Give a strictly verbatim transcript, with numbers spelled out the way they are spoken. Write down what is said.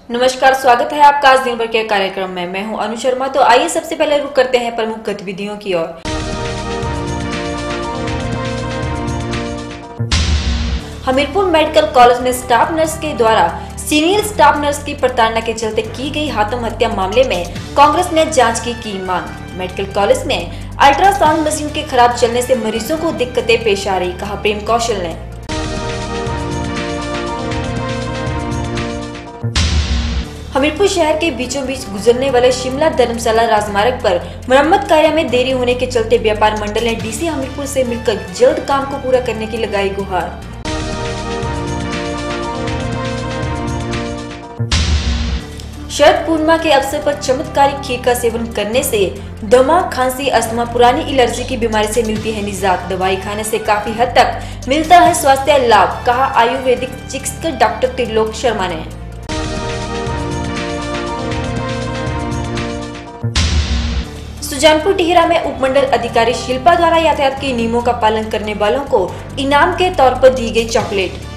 नमस्कार, स्वागत है आपका आज दिन भर के कार्यक्रम में। मैं हूं अनु शर्मा। तो आइए सबसे पहले रुक करते हैं प्रमुख गतिविधियों की ओर। हमीरपुर मेडिकल कॉलेज में स्टाफ नर्स के द्वारा सीनियर स्टाफ नर्स की प्रताड़ना के चलते की गई आत्महत्या मामले में कांग्रेस ने जांच की की मांग। मेडिकल कॉलेज में अल्ट्रासाउंड मशीन के खराब चलने से मरीजों को दिक्कतें पेश आ रही, कहा प्रेम कौशल ने। हमीरपुर शहर के बीचों बीच गुजरने वाले शिमला धर्मशाला राजमार्ग पर मरम्मत कार्य में देरी होने के चलते व्यापार मंडल ने डीसी हमीरपुर से मिलकर जल्द काम को पूरा करने की लगाई गुहार। शरद पूर्णिमा के अवसर पर चमत्कारी खीर का सेवन करने से दमा, खांसी, अस्थमा, पुरानी एलर्जी की बीमारी से मिलती है निजात। दवाई खाने से काफी हद तक मिलता है स्वास्थ्य लाभ, कहा आयुर्वेदिक चिकित्सक डॉक्टर त्रिलोक शर्मा ने। सुजानपुर टिहरा में उपमंडल अधिकारी शिल्पा द्वारा यातायात के नियमों का पालन करने वालों को इनाम के तौर पर दी गई चॉकलेट।